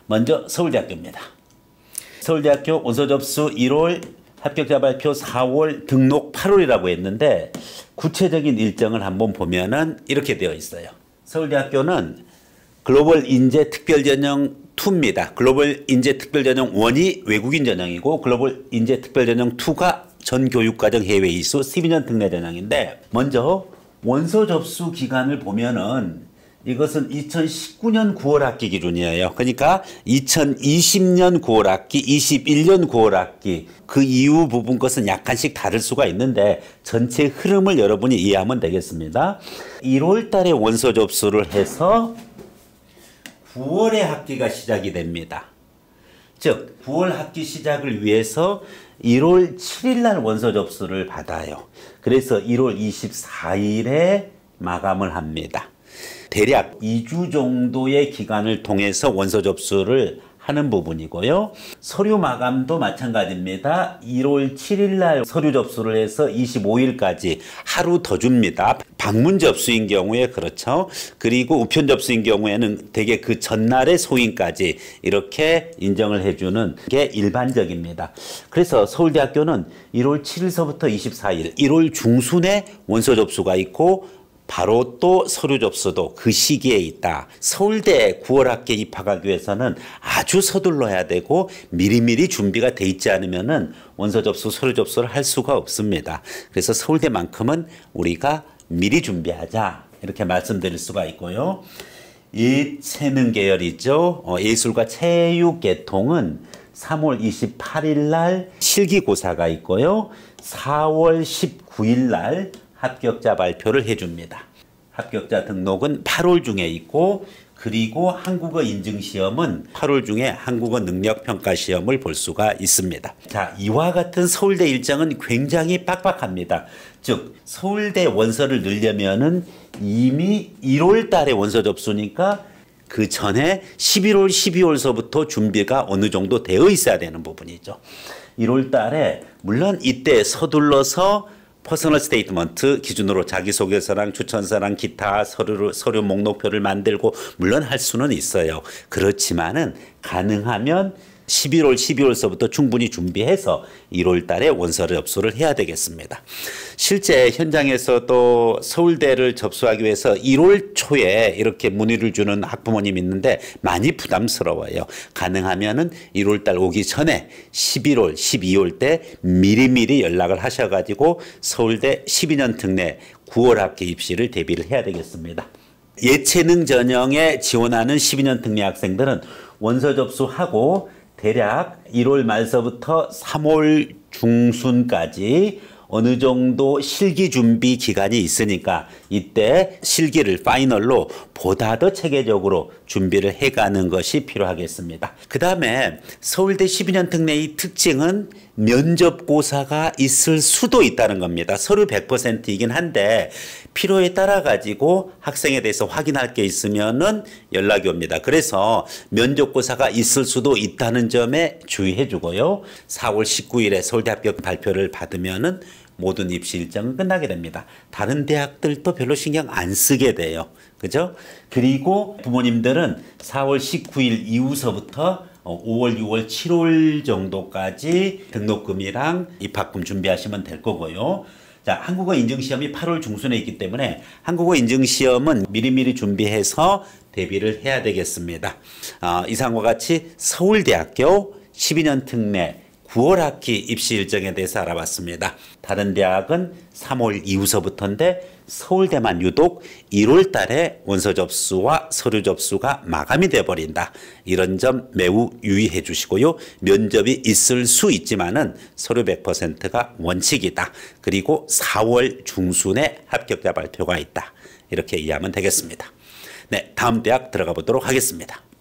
먼저 서울대학교입니다. 서울대학교 원서 접수 1월, 합격자 발표 4월, 등록 8월이라고 했는데 구체적인 일정을 한번 보면은 이렇게 되어 있어요. 서울대학교는 글로벌 인재 특별 전형 2입니다. 글로벌 인재 특별 전형 1이 외국인 전형이고 글로벌 인재 특별 전형 2가 전 교육과정 해외 이수 12년 특례 전형인데, 먼저 원서 접수 기간을 보면은 이것은 2019년 9월 학기 기준이에요. 그러니까 2020년 9월 학기, 21년 9월 학기, 그 이후 부분 것은 약간씩 다를 수가 있는데 전체 흐름을 여러분이 이해하면 되겠습니다. 1월 달에 원서 접수를 해서 9월에 학기가 시작이 됩니다. 즉 9월 학기 시작을 위해서 1월 7일 날 원서 접수를 받아요. 그래서 1월 24일에 마감을 합니다. 대략 2주 정도의 기간을 통해서 원서 접수를 하는 부분이고요. 서류 마감도 마찬가지입니다. 1월 7일 날 서류 접수를 해서 25일까지 하루 더 줍니다. 방문 접수인 경우에 그렇죠. 그리고 우편 접수인 경우에는 대개 그 전날의 소인까지 이렇게 인정을 해주는 게 일반적입니다. 그래서 서울대학교는 1월 7일서부터 24일, 1월 중순에 원서 접수가 있고 바로 또 서류 접수도 그 시기에 있다. 서울대 9월 학기에 입학하기 위해서는 아주 서둘러야 되고 미리미리 준비가 돼 있지 않으면은 원서 접수, 서류 접수를 할 수가 없습니다. 그래서 서울대만큼은 우리가 미리 준비하자 이렇게 말씀드릴 수가 있고요. 예체능 계열이죠. 예술과 체육 계통은 3월 28일 날 실기고사가 있고요. 4월 19일 날 합격자 발표를 해줍니다. 합격자 등록은 8월 중에 있고, 그리고 한국어 인증시험은 8월 중에 한국어 능력평가시험을 볼 수가 있습니다. 자, 이와 같은 서울대 일정은 굉장히 빡빡합니다. 즉 서울대 원서를 넣으려면은 이미 1월 달에 원서 접수니까 그 전에 11월, 12월서부터 준비가 어느 정도 되어 있어야 되는 부분이죠. 1월 달에 물론 이때 서둘러서 퍼스널 스테이트먼트 기준으로 자기소개서랑 추천서랑 기타 서류 목록표를 만들고 물론 할 수는 있어요. 그렇지만은 가능하면 11월, 12월서부터 충분히 준비해서 1월 달에 원서 접수를 해야 되겠습니다. 실제 현장에서도 서울대를 접수하기 위해서 1월 초에 이렇게 문의를 주는 학부모님이 있는데 많이 부담스러워요. 가능하면은 1월 달 오기 전에 11월, 12월 때 미리미리 연락을 하셔가지고 서울대 12년 특례 9월 학기 입시를 대비를 해야 되겠습니다. 예체능 전형에 지원하는 12년 특례 학생들은 원서 접수하고 대략 1월 말서부터 3월 중순까지 어느 정도 실기 준비 기간이 있으니까 이때 실기를 파이널로 보다 더 체계적으로 준비를 해가는 것이 필요하겠습니다. 그 다음에 서울대 12년 특례의 특징은 면접고사가 있을 수도 있다는 겁니다. 서류 100%이긴 한데 필요에 따라 가지고 학생에 대해서 확인할 게 있으면은 연락이 옵니다. 그래서 면접고사가 있을 수도 있다는 점에 주의해 주고요. 4월 19일에 서울대 합격 발표를 받으면은 모든 입시 일정은 끝나게 됩니다. 다른 대학들도 별로 신경 안 쓰게 돼요. 그죠? 그리고 부모님들은 4월 19일 이후서부터 5월, 6월, 7월 정도까지 등록금이랑 입학금 준비하시면 될 거고요. 자, 한국어 인증시험이 8월 중순에 있기 때문에 한국어 인증시험은 미리미리 준비해서 대비를 해야 되겠습니다. 이상과 같이 서울대학교 12년 특례 9월 학기 입시 일정에 대해서 알아봤습니다. 다른 대학은 3월 이후서부터인데 서울대만 유독 1월 달에 원서 접수와 서류 접수가 마감이 돼버린다. 이런 점 매우 유의해 주시고요. 면접이 있을 수 있지만은 서류 100%가 원칙이다. 그리고 4월 중순에 합격자 발표가 있다. 이렇게 이해하면 되겠습니다. 네, 다음 대학 들어가 보도록 하겠습니다.